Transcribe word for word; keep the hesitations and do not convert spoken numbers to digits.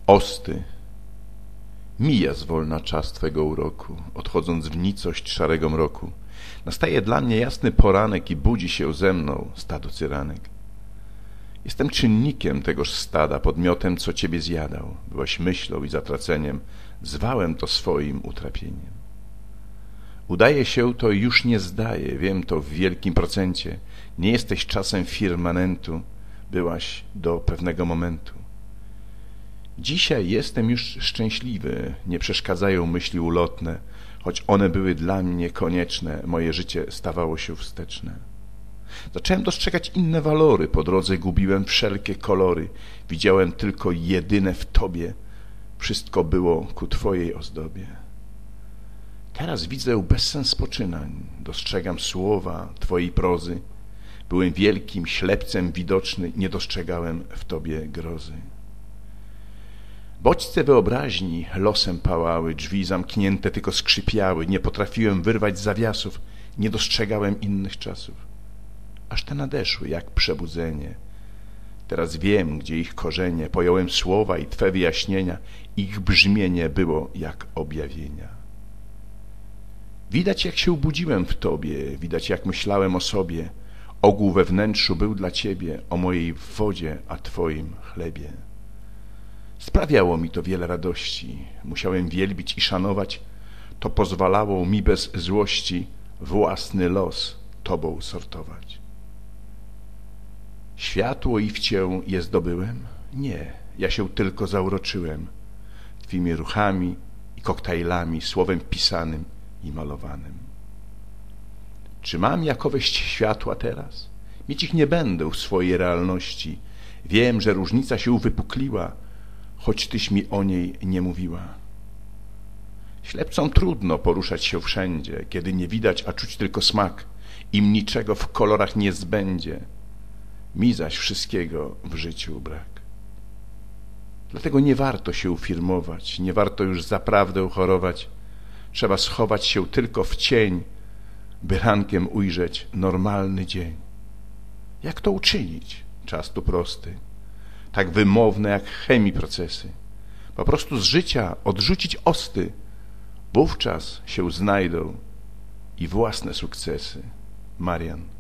Osty. Mija zwolna czas Twego uroku, odchodząc w nicość szarego mroku. Nastaje dla mnie jasny poranek i budzi się ze mną stado cyranek. Jestem czynnikiem tegoż stada, podmiotem, co Ciebie zjadał. Byłaś myślą i zatraceniem, zwałem to swoim utrapieniem. Udaje się to i już nie zdaje, wiem to w wielkim procencie. Nie jesteś czasem firmamentu, byłaś do pewnego momentu. Dzisiaj jestem już szczęśliwy, nie przeszkadzają myśli ulotne, choć one były dla mnie konieczne, moje życie stawało się wsteczne. Zacząłem dostrzegać inne walory, po drodze gubiłem wszelkie kolory, widziałem tylko jedyne w Tobie, wszystko było ku Twojej ozdobie. Teraz widzę bezsens poczynań, dostrzegam słowa Twojej prozy, byłem wielkim ślepcem widoczny, nie dostrzegałem w Tobie grozy. Bodźce wyobraźni losem pałały, drzwi zamknięte tylko skrzypiały, nie potrafiłem wyrwać zawiasów, nie dostrzegałem innych czasów. Aż te nadeszły jak przebudzenie. Teraz wiem, gdzie ich korzenie, pojąłem słowa i Twe wyjaśnienia, ich brzmienie było jak objawienia. Widać, jak się obudziłem w Tobie, widać, jak myślałem o sobie. Ogół we wnętrzu był dla Ciebie, o mojej wodzie, a Twoim chlebie. Sprawiało mi to wiele radości, musiałem wielbić i szanować, to pozwalało mi bez złości własny los Tobą sortować. Światło i w Cię je zdobyłem? Nie, ja się tylko zauroczyłem Twymi ruchami i koktajlami, słowem pisanym i malowanym. Czy mam jakoweść światła teraz? Mieć ich nie będę w swojej realności. Wiem, że różnica się uwypukliła, choć Tyś mi o niej nie mówiła. Ślepcom trudno poruszać się wszędzie, kiedy nie widać, a czuć tylko smak. Im niczego w kolorach nie zbędzie, mi zaś wszystkiego w życiu brak. Dlatego nie warto się ufirmować, nie warto już zaprawdę chorować. Trzeba schować się tylko w cień, by rankiem ujrzeć normalny dzień. Jak to uczynić? Czas tu prosty, tak wymowne jak chemii procesy. Po prostu z życia odrzucić osty, wówczas się znajdą i własne sukcesy. Marian.